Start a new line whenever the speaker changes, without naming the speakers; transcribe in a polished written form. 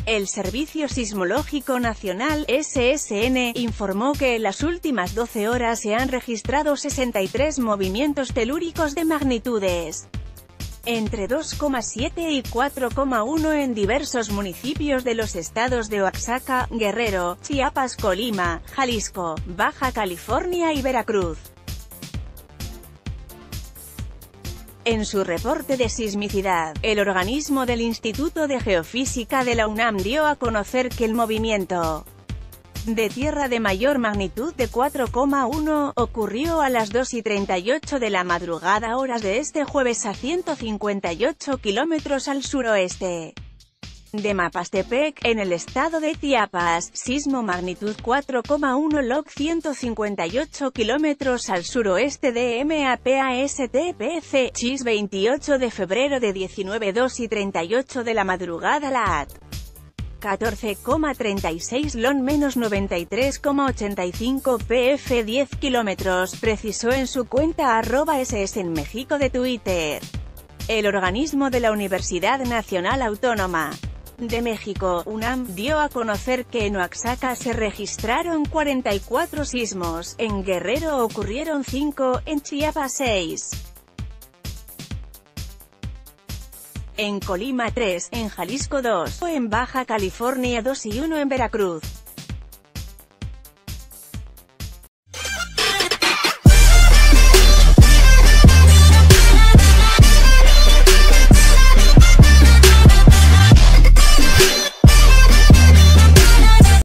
El Servicio Sismológico Nacional, SSN, informó que en las últimas 12 horas se han registrado 63 movimientos telúricos de magnitudes entre 2,7 y 4,1 en diversos municipios de los estados de Oaxaca, Guerrero, Chiapas, Colima, Jalisco, Baja California y Veracruz. En su reporte de sismicidad, el organismo del Instituto de Geofísica de la UNAM dio a conocer que el movimiento de tierra de mayor magnitud de 4,1 ocurrió a las 2:38 de la madrugada horas de este jueves a 158 kilómetros al suroeste de Mapastepec, en el estado de Chiapas, sismo magnitud 4,1 log 158 kilómetros al suroeste de Mapastepec, Chis 28 de febrero de 19:02:38 de la madrugada lat. 14,36 lon menos 93,85 pf 10 kilómetros, precisó en su cuenta @ss en México de Twitter. El organismo de la Universidad Nacional Autónoma de México, UNAM, dio a conocer que en Oaxaca se registraron 44 sismos, en Guerrero ocurrieron 5, en Chiapas 6. En Colima 3, en Jalisco 2, en Baja California 2 y 1 en Veracruz.